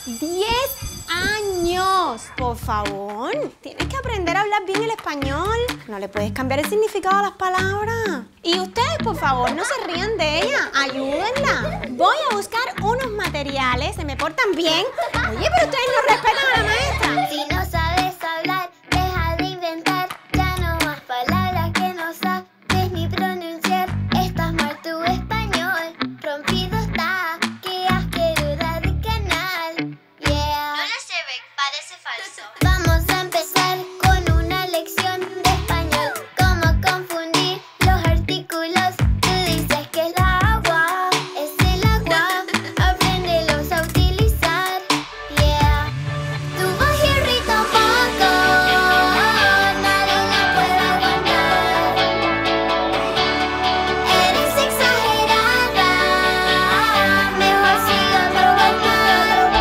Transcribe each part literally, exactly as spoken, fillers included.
diez años. Por favor, tienes que aprender a hablar bien el español. No le puedes cambiar el significado a las palabras. Y ustedes, por favor, no se rían de ella. Ayúdenla. Voy a buscar unos materiales. ¿Se me portan bien? Oye, pero ustedes no respetan a la maestra. Si no sabes hablar, deja de inventar. Ya no más palabras que no sabes ni pronunciar. Estás mal tu español. Rompido está. Que has querido de canal. Yeah. No le sé, Beck, parece falso. Vamos a empezar con una lección de español. Cómo confundir los artículos. Tú dices que el agua es el agua. Apréndelos a utilizar. Yeah. Tu voz irrita un poco. Nadie la puede aguantar. Eres exagerada. Mejor sigue otro canal.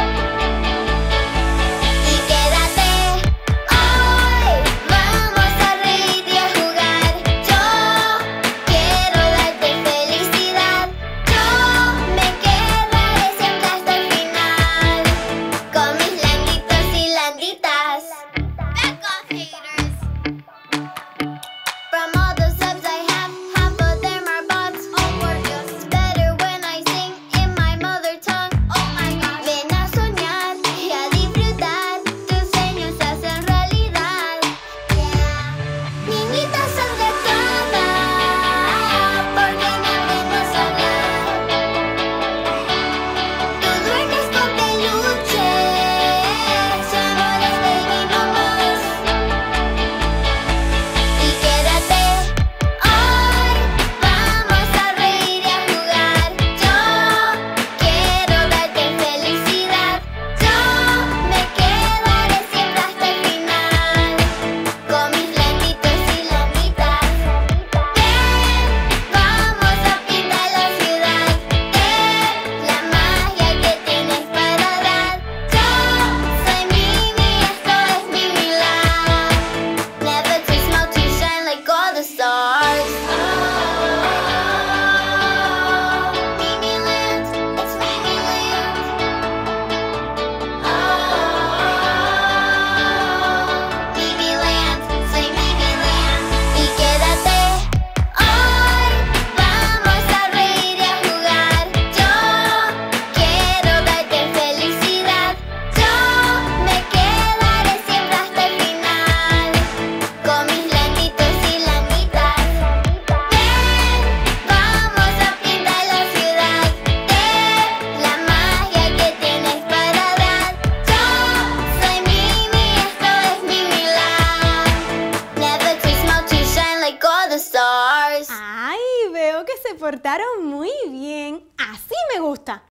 Y quédate, hoy vamos a reír y a jugar. Yo quiero darte felicidad. Yo me quedaré siempre hasta el final. Con mis landitos y landitas. Back off, haters. From all the subs I have, half of them are bots. Oh, por Dios. It's better when I sing in my mother tongue. Oh my gosh. Ven a soñar y a disfrutar, tus sueños se hacen realidad. Yeah. Niñitas son de todas, porque no aprendemos a hablar. Tú duermes con peluches, su amor es baby mamas. Y quédate, hoy vamos a reír y a jugar. Yo quiero darte felicidad. Yo me quedaré siempre hasta el final. Con mis landitos y landitas. Ven, vamos a pintar la ciudad de la magia que tienes para dar. Yo soy Mimi, esto es Mimi Land. Never too small to shine like all the stars. Oh, Mimi Land, it's Mimi Land. Oh, Mimi Land, soy Mimi Land. Y quédate, hoy vamos a reír y a jugar. Yo quiero darte felicidad. Yo me quedaré siempre hasta el final. Con mis landitos y landitas. Ven, vamos a pintar la ciudad de la magia que tienes para dar. Yo soy Mimi, esto es Mimi Land. Never too small to shine like all the stars. Ay, veo que se portaron muy bien. Así me gusta.